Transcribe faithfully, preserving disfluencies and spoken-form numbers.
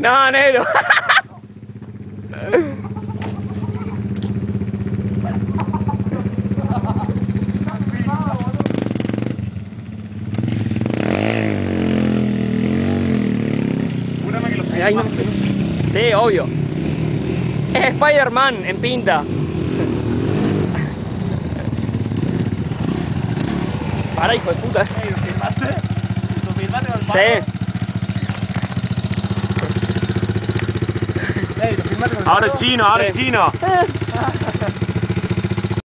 No, negro. Ay, no. Sí, obvio. Es Spider-Man en pinta. Para, hijo de puta. Ey, ¿lo filmaste? ¿Lo filmaste con el palo? Sí. Ey, ¿lo filmaste con el Ahora palo? es chino, ahora es Sí. chino.